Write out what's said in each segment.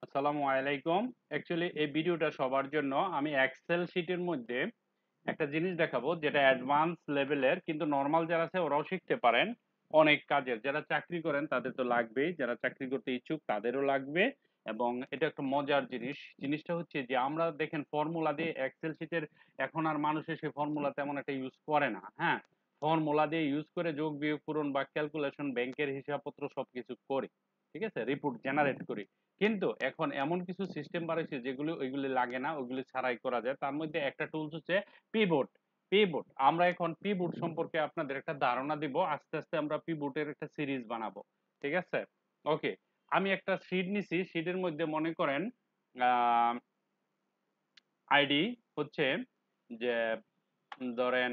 আসসালামু আলাইকুম। অ্যাকচুয়ালি এই ভিডিওটা সবার জন্য। আমি এক্সেল শিটের মধ্যে একটা জিনিস দেখাবো যেটা অ্যাডভান্স লেভেলের, কিন্তু নরমাল যারা আছে ওরাও শিখতে পারেন। অনেক কাজের, যারা চাকরি করেন তাদের তো লাগবেই, যারা চাকরি করতে ইচ্ছুক তাদেরও লাগবে। এবং এটা একটা মজার জিনিস। জিনিসটা হচ্ছে যে আমরা দেখেন ফর্মুলা দিয়ে এক্সেল শিটের, এখন আর মানুষে সেই ফর্মুলা তেমন একটা ইউজ করে না। হ্যাঁ, ফর্মুলা দিয়ে ইউজ করে যোগ বিয়োগ পূরণ বা ক্যালকুলেশন, ব্যাংকের হিসাবপত্র সবকিছু করি। ঠিক আছে, রিপোর্ট জেনারেট করি। কিন্তু এখন এমন কিছু সিস্টেম বাড়াইছে যেগুলো ওইগুলি লাগে না, ওইগুলি ছাড়াই করা যায়। তার মধ্যে একটা টুলস হচ্ছে পিভট। পিভট, আমরা এখন পিভট সম্পর্কে আপনাদের একটা ধারণা দিব। আস্তে আস্তে আমরা পিভটের একটা সিরিজ বানাবো। ঠিক আছে, ওকে। আমি একটা শীট নিছি, শীটের মধ্যে মনে করেন আইডি হচ্ছে যে, ধরেন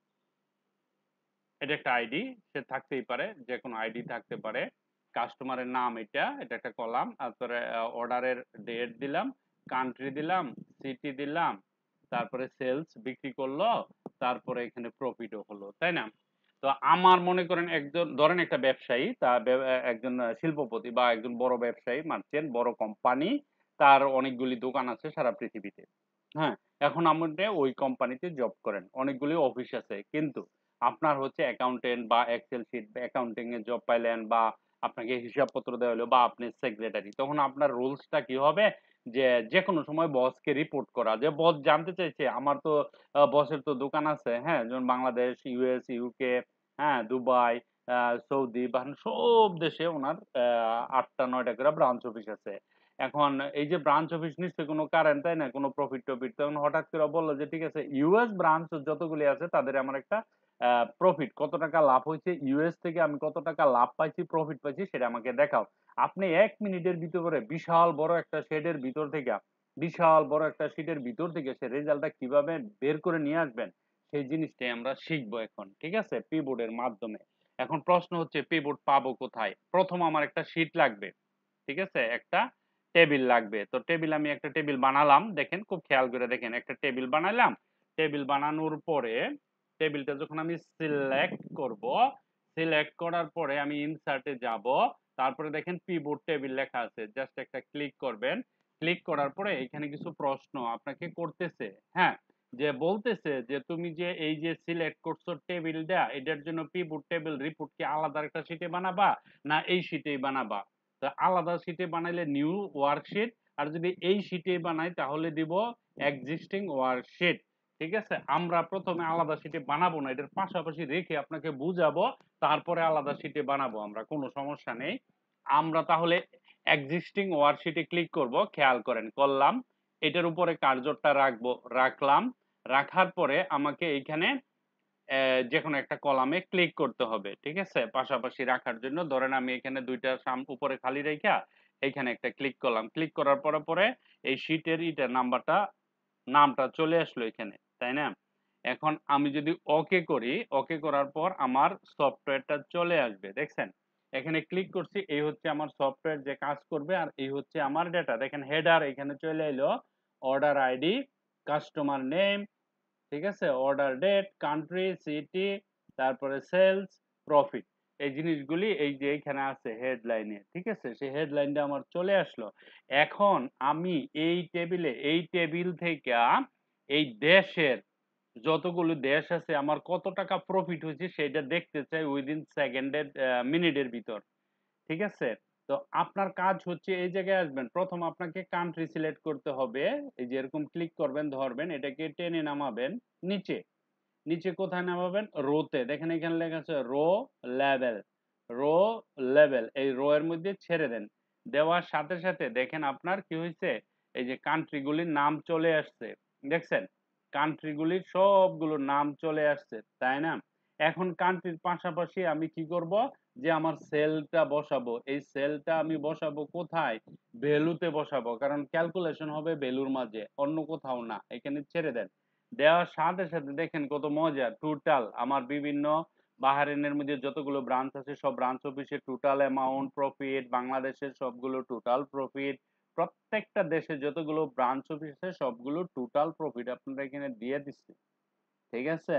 এটা একটা আইডি, সে থাকতেই পারে, যে কোনো আইডি থাকতে পারে। কাস্টমারের নাম, এটা এটা একটা কলাম। তারপরে অর্ডারের ডেট দিলাম, কান্ট্রি দিলাম, সিটি দিলাম, তারপরে সেলস বিক্রি করলো, তারপরে এখানে প্রফিটও হলো, তাই না? তো আমার মনে করেন একজন, ধরেন একটা ব্যবসায়ী, তার একজন শিল্পপতি বা একজন বড় ব্যবসায়ী, মার্চেন্ট, বড় কোম্পানি, তার অনেকগুলি দোকান আছে সারা পৃথিবীতে। হ্যাঁ, এখন আমাদের ওই কোম্পানিতে জব করেন, অনেকগুলি অফিস আছে, কিন্তু আপনার হচ্ছে অ্যাকাউন্টেন্ট বা এক্সেল শিট অ্যাকাউন্টিং এ জব পাইলেন, বা আপনাকে হিসাবপত্র দেওয়া হলো, বা আপনি সেক্রেটারি, তখন আপনার রুলসটা কি হবে? যে যে কোনো সময় বসকে রিপোর্ট করা, যে বস জানতে চাইছে, আমার তো বসের তো দোকান আছে, হ্যাঁ, যেমন বাংলাদেশ, ইউএস, ইউকে, হ্যাঁ, দুবাই, সৌদি, বাহরাইন, সব দেশে ওনার 8টা 9টা করে ব্রাঞ্চ অফিস আছে। এখন এই যে ব্রাঞ্চ অফিস নিশ্চয়ই কোনো কারেন্ট, তাই না, কোনো প্রফিট টফিট, তখন হঠাৎ করে বললো যে ঠিক আছে, ইউএস ব্রাঞ্চ যতগুলি আছে তাদের আমার একটা প্রফিট, কত টাকা লাভ হয়েছে, ইউএস থেকে আমি কত টাকা লাভ পাইছি, প্রফিট পাইছি, সেটা আমাকে দেখাও। আপনি 1 মিনিটের ভিতরে বিশাল বড় একটা শেডের ভিতর থেকে, বিশাল বড় একটা শিটের ভিতর থেকে সে রেজাল্টটা কিভাবে বের করে নিয়ে আসবেন, সেই জিনিসটাই আমরা শিখবো এখন। ঠিক আছে, পিবোর্ডের মাধ্যমে। এখন প্রশ্ন হচ্ছে পিবোর্ড পাবো কোথায়? প্রথম আমার একটা শিট লাগবে। ঠিক আছে, একটা টেবিল লাগবে। তো টেবিল, আমি একটা টেবিল বানালাম, দেখেন খুব খেয়াল করে দেখেন, একটা টেবিল বানালাম। টেবিল বানানোর পরে টেবিলটা যখন আমি সিলেক্ট করব, সিলেক্ট করার পরে আমি ইনসার্টে যাব, তারপরে দেখেন পিভট টেবিল লেখা আছে, জাস্ট একটা ক্লিক করবেন। ক্লিক করার পরে এখানে কিছু প্রশ্ন আপনাকে করতেছে। হ্যাঁ, যে বলতেছে যে তুমি যে এই যে সিলেক্ট করছো টেবিলটা, এটার জন্য পিভট টেবিল রিপোর্ট কি আলাদা একটা শিটে বানাবা, না এই শিটেই বানাবা? তো আলাদা শিটে বানাইলে নিউ ওয়ার্কশিট, আর যদি এই শিটে বানাই তাহলে দিব এক্সিস্টিং ওয়ার্কশিট। ঠিক আছে, আমরা প্রথমে আলাদা শিটে বানাবো না, এটার পাশাপাশি রেখে আপনাকে বুঝাবো, তারপরে আলাদা শিটে বানাবো আমরা, কোনো সমস্যা নেই। আমরা তাহলে এক্সিস্টিং ওয়ার্কশিটে ক্লিক করব, খেয়াল করেন, করলাম। এটার উপরে কার্সরটা রাখবো, রাখলাম। রাখার পরে আমাকে এইখানে যে কোনো একটা কলামে ক্লিক করতে হবে। ঠিক আছে, পাশাপাশি রাখার জন্য ধরেন আমি এখানে দুইটা উপরে খালি রেখা এইখানে একটা ক্লিক করলাম। ক্লিক করার পরে পরে এই শীটের ইটার নামটা চলে আসলো এখানে, তাই না? এখন আমি যদি ওকে করি, ওকে করার পর আমার সফটওয়্যারটা চলে আসবে, দেখছেন? এখানে ক্লিক করছি, এই হচ্ছে আমার সফটওয়্যার যে কাজ করবে, আর এই হচ্ছে আমার ডেটা। দেখেন হেডার এখানে চলে এলো, অর্ডার আইডি, কাস্টমার নেম, ঠিক আছে, অর্ডার ডেট, কান্ট্রি, সিটি, তারপরে সেলস, প্রফিট। এই জিনিসগুলি এই যে এখানে আছে হেডলাইনে। ঠিক আছে, সেই হেডলাইনটা আমার চলে আসলো। এখন আমি এই টেবিলে, এই টেবিল থেকে এই দেশের যতগুলো দেশ আছে আমার কত টাকা প্রফিট হয়েছে সেটা দেখতে চাই উইদিন সেকেন্ডের, মিনিটের ভিতর। ঠিক আছে, তো আপনার কাজ হচ্ছে এই জায়গায় আসবেন, প্রথম আপনাকে কান্ট্রি সিলেক্ট করতে হবে। এই যে এরকম ক্লিক করবেন, ধরবেন, এটাকে টেনে নামাবেন নিচে। নিচে কোথায় নামাবেন? রোতে, দেখেন এখানে লেখা আছে রো লেভেল। রো লেভেল, এই রো এর মধ্যে ছেড়ে দেন। দেওয়ার সাথে সাথে দেখেন আপনার কি হয়েছে, এই যে কান্ট্রিগুলির নাম চলে আসছে, দেখছেন? কান্ট্রিগুলির সবগুলোর নাম চলে আসছে, তাই না? এখন কান্ট্রির পাশাপাশি আমি কি করব, যে আমার সেলটা বসাবো, এই সেলটা আমি বসাবো কোথায়? ভ্যালুতে বসাবো, কারণ ক্যালকুলেশন হবে ভ্যালুর মাঝে, অন্য কোথাও না। এখানে ছেড়ে দেন। দেওয়ার সাথে সাথে দেখেন কত মজা, টোটাল আমার বিভিন্ন বাহারেনের মধ্যে যতগুলো ব্রাঞ্চ আছে সব ব্রাঞ্চ অফিসের টোটাল অ্যামাউন্ট, প্রফিট, বাংলাদেশের সবগুলো টোটাল প্রফিট, প্রত্যেকটা দেশে যতগুলো ব্রাঞ্চ অফিস আছে সবগুলো টোটাল প্রফিট আপনারা এখানে দিয়ে দিচ্ছে। ঠিক আছে,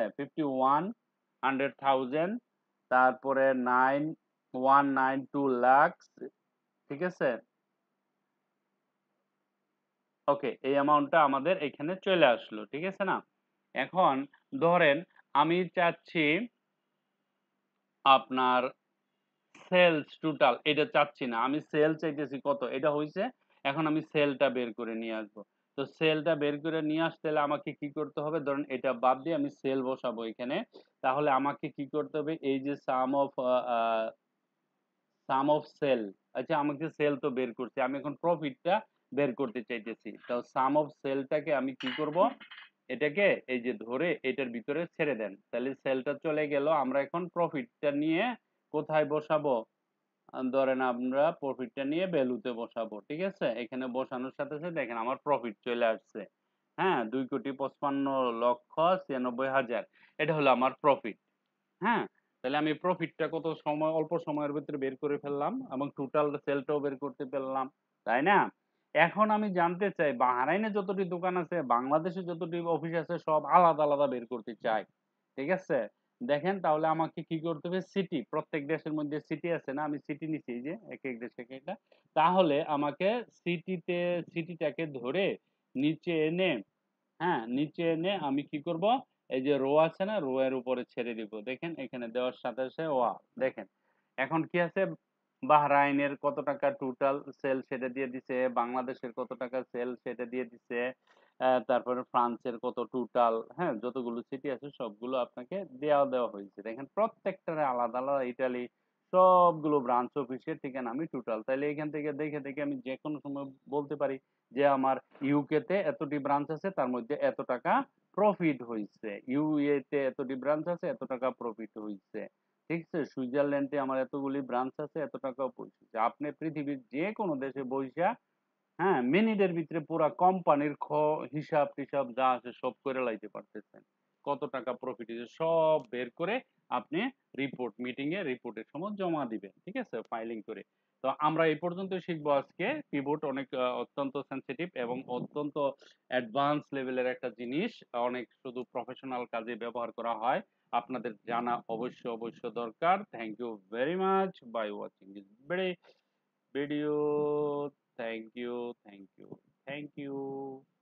51,100,000, তারপরে 9192 লাখ। ঠিক আছে, ওকে, এই অ্যামাউন্টটা আমাদের এখানে চলে আসলো, ঠিক আছে না? এখন ধরেন আমি চাচ্ছি আপনার সেলস টোটাল এটা চাচ্ছি না, আমি সেল চাইতেছি কত, এটা হইছে। এখন আমি সেলটা বের করে নিয়ে আসবো। তো সেলটা বের করে নিয়ে আসতে হলে আমাকে কি করতে হবে, ধরেন এটা বাদ দিয়ে আমি সেল বসাবো এখানে। তাহলে আমাকে কি করতে হবে, এই যে সাম অফ সেল, আচ্ছা আমাকে সেল তো বের করছি, আমি এখন প্রফিটটা বের করতে চাইতেছি। তো সাম অফ সেলটাকে আমি কি করব, এটাকে এই যে ধরে এটার ভিতরে ছেড়ে দেন, তাহলে সেলটা চলে গেল। আমরা এখন প্রফিটটা নিয়ে কোথায় বসাবো, ধরেন আমরা প্রফিটটা নিয়ে ভ্যালুতে বসাবো, ঠিক আছে? এখানে বসানোর সাথে সাথে দেখেন আমার প্রফিট চলে আসছে। হ্যাঁ, 2,55,96,হাজার, এটা হলো আমার প্রফিট। হ্যাঁ, তাহলে আমি প্রফিটটা কত সময়, অল্প সময়ের ভিতরে বের করে ফেললাম এবং টোটাল সেলটাও বের করতে পারলাম, তাই না? এখন আমি জানতে চাই বাহরাইনে যতটি দোকান আছে, বাংলাদেশে যতটি অফিস আছে, সব আলাদা আলাদা বের করতে চাই, ঠিক আছে? দেখেন তাহলে আমাকে কি করতে হবে, সিটি, প্রত্যেক দেশের মধ্যে সিটি আছে না, আমি সিটি নিছি এই যে এক এক দেশে এক একটা। তাহলে আমাকে সিটিটাকে ধরে নিচে এনে, হ্যাঁ, নিচে এনে আমি কি করব, এই যে রো আছে না, রো এর উপরে ছেড়ে দিব। দেখেন এখানে দেওয়ার সাথে সাথে দেখেন এখন কি আছে, বাহরাইনের কত টাকা টোটাল সেল সেটা দিয়ে দিছে, বাংলাদেশের কত টাকা সেল সেটা দিয়ে দিছে, তারপরে ফ্রান্সের কত টোটাল, হ্যাঁ, যতগুলো সিটি আছে সবগুলো আপনাকে দেওয়া হয়েছে। দেখেন প্রত্যেকটারে আলাদা আলাদা, ইটালি সবগুলো ব্রাঞ্চ অফিসের ঠিকানা আমি টোটাল, তাহলে এখান থেকে দেখে দেখে আমি যে কোনো সময় বলতে পারি যে আমার ইউকে তে এতটি ব্রাঞ্চ আছে, তার মধ্যে এত টাকা প্রফিট হয়েছে, ইউএ তে এতটি ব্রাঞ্চ আছে, এত টাকা প্রফিট হয়েছে, ঠিক আছে? সুইজারল্যান্ডে আমার এতগুলি ব্রাঞ্চ আছে, এত টাকা পৌঁছেছে। আপনি পৃথিবীর যে কোনো দেশে বইসা, হ্যাঁ, মিনিটের ভিতরে পুরা কোম্পানির হিসাব টিসাব যা আছে সব করে লাইতে পারতেছেন। কত টাকা প্রফিট হয়েছে সব বের করে আপনি মিটিং এ রিপোর্টের সময় জমা দিবেন, ঠিক আছে, ফাইলিং করে। তো আমরা এই পর্যন্ত শিখবো আজকে। পিভট অনেক অত্যন্ত সেনসিটিভ এবং অত্যন্ত অ্যাডভান্স লেভেলের একটা জিনিস, অনেক শুধু প্রফেশনাল কাজে ব্যবহার করা হয়, আপনাদের জানা অবশ্য দরকার। Thank you very much by watching this video. Thank you, thank you, thank you.